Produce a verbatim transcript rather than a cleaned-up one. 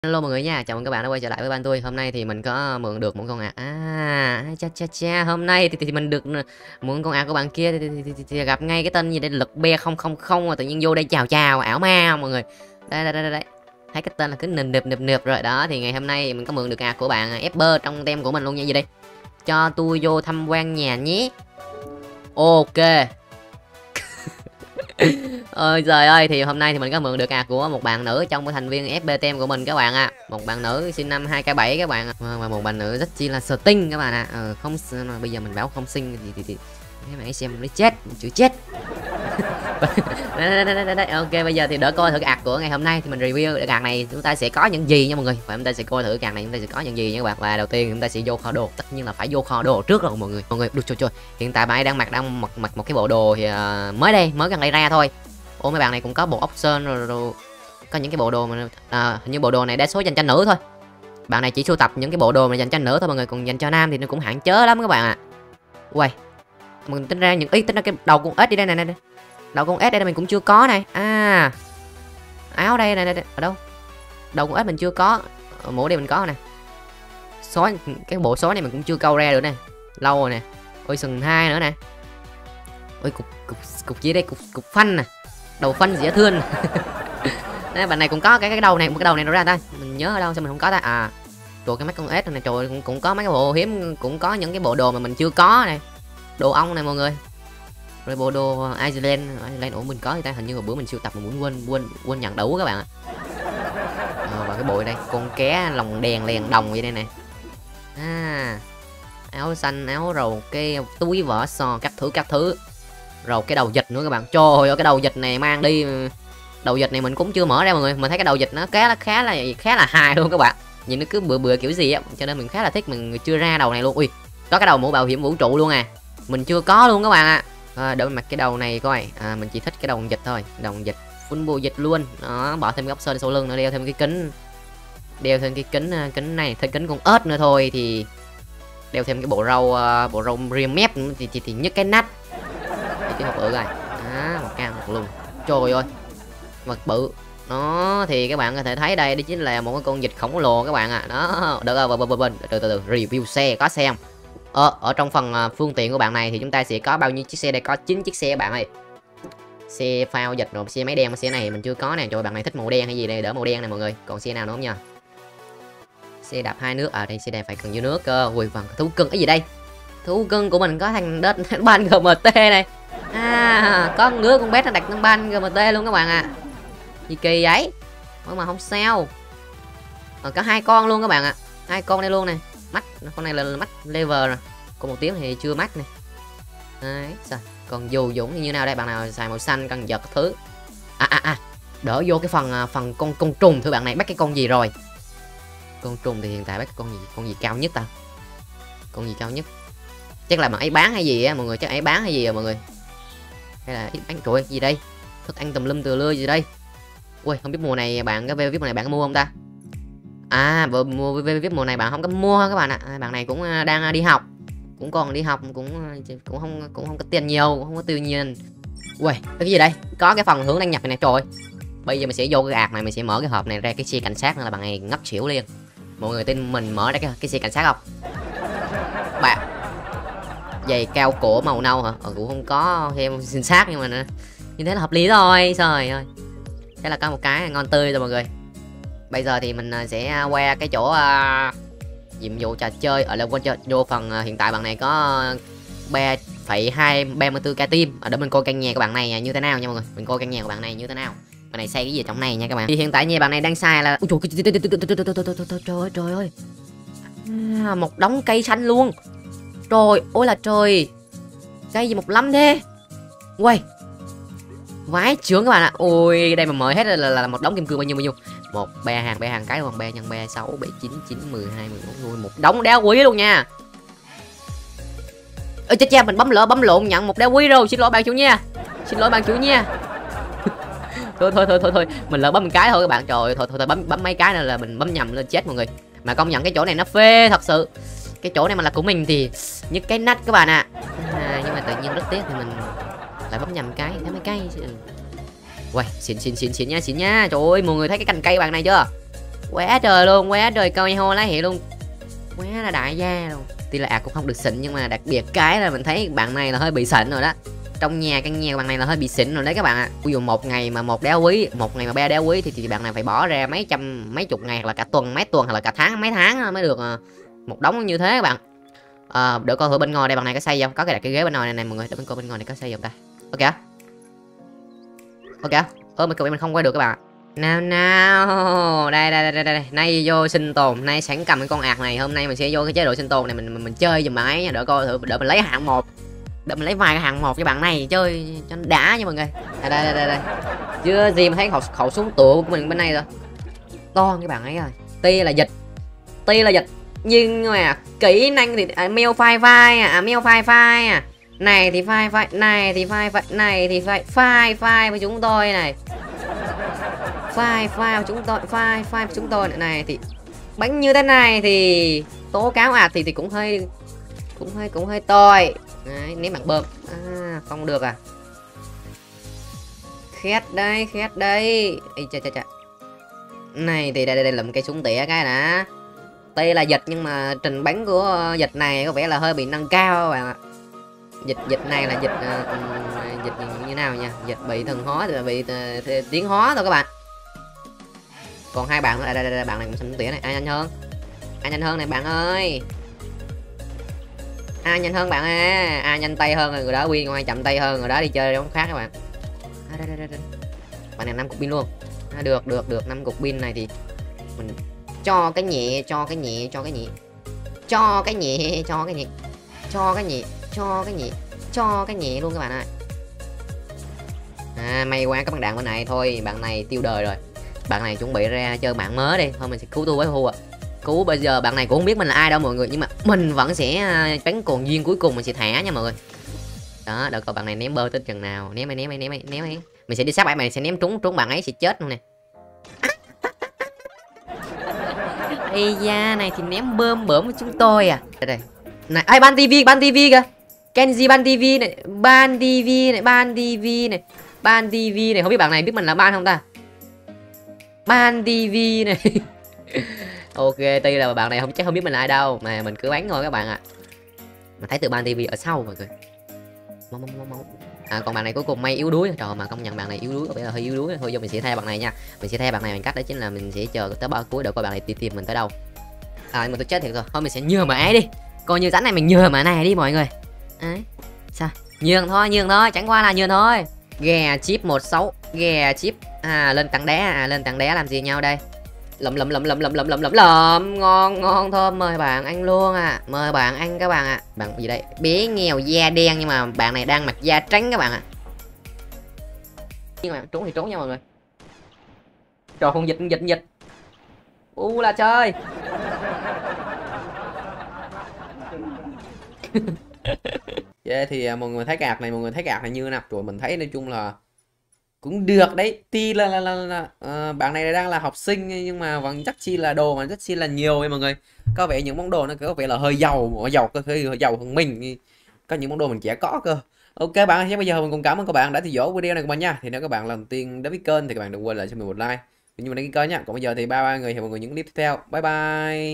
Hello mọi người nha, chào mừng các bạn đã quay trở lại với ban tôi. Hôm nay thì mình có mượn được một con ạc. À, cha cha cha, hôm nay thì, thì, thì mình được mượn con ạc của bạn kia thì, thì, thì, thì, thì gặp ngay cái tên gì đây, lực be không không không mà tự nhiên vô đây chào chào ảo ma mọi người. Đây đây đây đây. Thấy cái tên là cứ nườm nượp nườm nượp rồi đó, thì ngày hôm nay mình có mượn được ạc của bạn Esper trong tem của mình luôn nha. Gì đây? Cho tôi vô tham quan nhà nhé. Ok. Ôi trời ơi, thì hôm nay thì mình có mượn được ạc của một bạn nữ trong một thành viên ép pê tem của mình các bạn ạ. À. Một bạn nữ sinh năm hai k bảy các bạn ạ. À. Và một bạn nữ rất chi là xinh các bạn ạ. À. Ờ, không bây giờ mình báo không xinh thì thì, thì mấy bạn ấy xem nó chết, chữ chết. Đấy, đấy, đấy, đấy. Ok, bây giờ thì đỡ coi thử cái ạc của ngày hôm nay thì mình review cái ạc này chúng ta sẽ có những gì nha mọi người. Và chúng ta sẽ coi thử cái ạc này chúng ta sẽ có những gì nha các bạn. Và đầu tiên chúng ta sẽ vô kho đồ, tất nhiên là phải vô kho đồ trước rồi mọi người. Mọi người, đùi trời trời. Hiện tại bạn ấy đang mặc đang mặc mặc một cái bộ đồ thì uh, mới đây, mới gần đây ra thôi. Ô mấy bạn này cũng có bộ option rồi, rồi có những cái bộ đồ mà à, hình như bộ đồ này đa số dành cho nữ thôi. Bạn này chỉ sưu tập những cái bộ đồ mà dành cho nữ thôi mọi người, còn dành cho nam thì nó cũng hạn chế lắm các bạn ạ. À. Uầy, mình tính ra những ý tính ra cái đầu con ếch đi đây này này. Đầu con ếch đây mình cũng chưa có này. À. Áo đây này, này ở đâu? Đầu con ếch mình chưa có. Ở mũ đây mình có nè. Sói cái bộ sói này mình cũng chưa câu ra được nè. Lâu rồi nè. Ôi sừng hai nữa nè. Ôi cục cục cục gì đây? Cục cục phanh nè. Đầu phanh dễ thương. Đấy, bạn này cũng có cái cái đầu này, một cái đầu này nó ra ta. Mình nhớ ở đâu sao mình không có ta? À. Trời cái mấy con ếch này trời cũng, cũng có mấy cái bộ hiếm, cũng có những cái bộ đồ mà mình chưa có này. Đồ ong này mọi người. Rồi bộ đồ Iceland, Iceland ủa mình có thì ta, hình như một bữa mình sưu tập mà muốn quên quên quên nhận đủ các bạn ạ. À, và cái bộ đây, con ké lồng đèn lèn đồng vậy đây này. À. Áo xanh, áo rầu, cái túi vỏ sò các thứ các thứ. Rồi cái đầu vịt nữa các bạn. Trời ơi cái đầu vịt này mang đi, đầu vịt này mình cũng chưa mở ra mọi người. Mình thấy cái đầu vịt nó khá là khá là khá là hài luôn các bạn. Nhìn nó cứ bừa bừa kiểu gì á, cho nên mình khá là thích, mình chưa ra đầu này luôn. Ui, có cái đầu mũ bảo hiểm vũ trụ luôn à. Mình chưa có luôn các bạn ạ. À. À, để mình mặc cái đầu này coi. À, mình chỉ thích cái đầu vịt thôi, đầu vịt full bộ vịt luôn. Đó, bỏ thêm cái option sau lưng nữa, đeo thêm cái kính. Đeo thêm cái kính kính này, thêm kính con ếch nữa thôi thì đeo thêm cái bộ râu bộ râu ria mép thì thì, thì nhức cái nách. Cái hộp bự rồi. Đó, một cao một luôn. Trời ơi. Vật bự. Nó thì các bạn có thể thấy đây, đây chính là một cái con vịt khổng lồ các bạn ạ. À. Đó, được rồi, bên bên từ từ từ review xe có xe không? Ờ, ở trong phần phương tiện của bạn này thì chúng ta sẽ có bao nhiêu chiếc xe đây? Có chín chiếc xe các bạn ơi. Xe phao vịt rồi, xe máy đen, xe này mình chưa có nè. Trời bạn này thích màu đen hay gì đây, đỡ màu đen này mọi người. Còn xe nào nữa không nha? Xe đạp hai nước. À đây xe đạp phải cần dưới nước cơ. Ui vâng, thú cưng cái gì đây? Thú cưng của mình có thằng đất ban giê em tê này. À, có con ngứa con bé nó đặt thằng ban giê em tê luôn các bạn ạ. À. Gì kỳ vậy? Nhưng mà không sao. Ờ, có hai con luôn các bạn ạ. À. Hai con đây luôn này. Mắt, con này là mắt lever rồi. Còn một tiếng thì chưa mắt này. Đấy, sao? Còn dù dũng thì như nào đây? Bạn nào xài màu xanh cần giật thứ. À à à. Đỡ vô cái phần phần con con trùng thưa bạn này, bắt cái con gì rồi? Con trùng thì hiện tại bắt cái con gì? Con gì cao nhất ta? Con gì cao nhất? Chắc là bạn ấy bán hay gì á mọi người, chắc ấy bán hay gì à mọi người, hay là ít bán trời gì đây, thức ăn tùm lum từ lưa gì đây. Ui không biết mùa này bạn cái vê vê i pê mùa này bạn có mua không ta? À vừa mua vê vê i pê mùa này bạn không có mua các bạn ạ. À, bạn này cũng đang đi học, cũng còn đi học, cũng cũng không cũng không có tiền nhiều, cũng không có tiêu nhiều. Ui cái gì đây, có cái phần hướng đăng nhập này nè. Trời, bây giờ mình sẽ vô cái ạc này, mình sẽ mở cái hộp này ra, cái xe cảnh sát nữa là bạn này ngất xỉu liền. Mọi người tin mình mở ra cái cái xe cảnh sát không? Bạn giày cao cổ màu nâu hả? Ờ, cũng không có thêm xin sát nhưng mà như thế là hợp lý rồi. Trời ơi, thế là có một cái ngon tươi rồi mọi người. Bây giờ thì mình sẽ qua cái chỗ uh, nhiệm vụ trò chơi ở lên quên chơi vô phần uh, hiện tại bạn này có ba phẩy hai ba mươi tư k tim. Ở đó mình coi căn nhà của bạn này như thế nào nha mọi người. Mình coi căn nhà của bạn này như thế nào. Bạn này xây cái gì trong này nha các bạn. Thì hiện tại nhà bạn này đang xài là ôi trời trời ơi, một đống cây xanh luôn. Trời ôi là trời, cây gì một lắm thế. Quay vái trưởng các bạn ạ. Ôi đây mà mời hết là, là, là một đống kim cương bao nhiêu bao nhiêu. Một ba hàng ba hàng cái còn ba nhân ba sáu bảy chín chín mười hai mười bốn nuôi một đống đá quý luôn nha. Ơ chết cha, mình bấm lỡ bấm lộn nhận một đá quý rồi. Xin lỗi bạn chủ nha. Xin lỗi bạn chủ nha. thôi thôi thôi thôi thôi mình lỡ bấm một cái thôi các bạn. Trời ơi, thôi thôi, thôi bấm bấm mấy cái này là mình bấm nhầm lên chết mọi người. Mà công nhận cái chỗ này nó phê thật sự. Cái chỗ này mà là của mình thì như cái nách các bạn ạ. À. À, nhưng mà tự nhiên rất tiếc thì mình lại bấm nhầm cái, thấy mấy cái. Uầy, xịn xịn xịn xịn nha, xịn nha. Trời ơi, mọi người thấy cái cành cây bạn này chưa? Quá trời luôn, quá trời coi hô lá hiệu luôn. Quá là đại gia luôn. Tuy là ạc cũng không được xịn nhưng mà đặc biệt cái là mình thấy bạn này là hơi bị xịn rồi đó. Trong nhà căn nhà bạn này là hơi bị xịn rồi đấy các bạn ạ. Ví dụ một ngày mà một đá quý, một ngày mà ba đá quý thì, thì bạn này phải bỏ ra mấy trăm mấy chục ngày hoặc là cả tuần mấy tuần hoặc là cả tháng mấy tháng mới được một đống như thế các bạn. À, để coi thử bên ngoài đây bạn này có xây không, có cái đặt cái ghế bên ngoài này này mọi người, để bên coi bên ngoài này có xây không ta. Ok ok ơ mình mình không quay được các bạn. Nào nào, đây đây đây đây, đây. Nay vô sinh tồn, nay sẵn cầm cái con ạc này, hôm nay mình sẽ vô cái chế độ sinh tồn này mình mình, mình chơi giùm bạn ấy nha, đỡ coi thử, đỡ mình lấy hạng một, đỡ mình lấy vài cái hạng một cho bạn này chơi cho nó đã nha mọi người. À, đây đây đây đây, chưa gì mà thấy khẩu, khẩu súng tựa của mình bên này rồi, to các bạn ấy rồi. Ti là dịch, ti là dịch nhưng mà kỹ năng thì à, meo phai phai à, meo phai phai à, này thì phai phai, này thì phai phai, này thì phai phai phai với chúng tôi này, phai phai chúng tôi, phai phai chúng tôi này, này thì bánh như thế này thì tố cáo ạt thì thì cũng hơi cũng hơi cũng hơi tồi. Đấy, ném bằng bơm à, không được à, khét đây khét đây. Ê, chà, chà, chà. Này thì đây, đây, đây là một cây súng tỉa cái đã. Đây là dịch nhưng mà trình bắn của dịch này có vẻ là hơi bị nâng cao các bạn ạ. Dịch dịch này là dịch uh, dịch như nào nha, dịch bị thần hóa thì là bị uh, tiến hóa thôi các bạn. Còn hai bạn nữa, đây, đây, đây, bạn này cũng súng tỉa này, ai nhanh hơn, ai nhanh hơn này bạn ơi, ai nhanh hơn bạn à, ai nhanh tay hơn người đó win, ai chậm tay hơn người đó đi chơi giống khác các bạn. À, đây, đây, đây, đây. Bạn này năm cục pin luôn. À, được được được, năm cục pin này thì mình cho cái nhẹ, cho cái nhẹ, cho cái nhẹ, cho cái nhẹ, cho cái nhẹ, cho cái nhẹ, cho cái nhẹ, cho cái nhẹ luôn các bạn ơi. À, may quá các bạn đạn bên này thôi, bạn này tiêu đời rồi, bạn này chuẩn bị ra chơi mạng mới đi, thôi mình sẽ cứu tôi với Hu ạ. Cứu bây giờ bạn này cũng không biết mình là ai đâu mọi người, nhưng mà mình vẫn sẽ bắn còn duyên cuối cùng mình sẽ thả nha mọi người. Đó, đợi coi bạn này ném bơ tới chừng nào, ném ấy ném ấy ném ấy ném ấy, mình sẽ đi sát bạn này sẽ ném trúng trúng bạn ấy sẽ chết luôn nè. Ây da, này thì ném bơm bơm của chúng tôi à. Đây, đây. Này, ai ban tivi, ban tivi kìa. Kenji ban tivi này, ban tivi này, ban tivi này, ban tivi này, không biết bạn này biết mình là ban không ta? Ban tivi này. Ok, tuy là bạn này không chắc không biết mình là ai đâu, mà mình cứ bắn thôi các bạn ạ. À. Mà thấy từ ban tivi ở sau mọi người. Mau mau mau mau. À, còn bạn này cuối cùng may yếu đuối, trời mà công nhận bạn này yếu đuối, có vẻ là hơi yếu đuối. Thôi giờ mình sẽ thay bạn này nha, mình sẽ thay bạn này bằng cách đó chính là mình sẽ chờ tới bao cuối để coi bạn này tìm tìm mình tới đâu. À mà tôi chết thiệt rồi, thôi mình sẽ nhường mà ấy đi, coi như rắn này mình nhường mà này đi mọi người. Ấy sao nhường thôi, nhường thôi, chẳng qua là nhường thôi. Gà chip một sáu, gà chip à, lên tặng đá à, lên tặng đá làm gì nhau đây. Lụm lụm lụm lụm lụm lụm lụm lụm lụm, ngon ngon thơm, mời bạn ăn luôn à, mời bạn ăn các bạn ạ. À. Bạn gì đây, bé nghèo da đen nhưng mà bạn này đang mặc da trắng các bạn ạ. À. Nhưng mà trốn thì trốn nha mọi người. Trời không dịch dịch dịch. U là chơi. Yeah, thì mọi người thấy cạc này, mọi người thấy cạc này như thế nào? Rồi mình thấy nói chung là cũng được đấy. Tuy là, là, là, là uh, bạn này đang là học sinh nhưng mà vẫn chắc chi là đồ mà rất chi là nhiều ấy mọi người. Có vẻ những món đồ nó có vẻ là hơi giàu, giàu có hơi giàu hơn mình. Có những món đồ mình chả có cơ. Ok bạn, bây giờ mình cũng cảm ơn các bạn đã theo dõi video này của mình nha. Thì nếu các bạn lần đầu tiên đến với kênh thì các bạn đừng quên lại cho mình một like cũng như mình đăng ký kênh nha. Còn bây giờ thì bye bye người, hẹn mọi người những clip tiếp theo. Bye bye.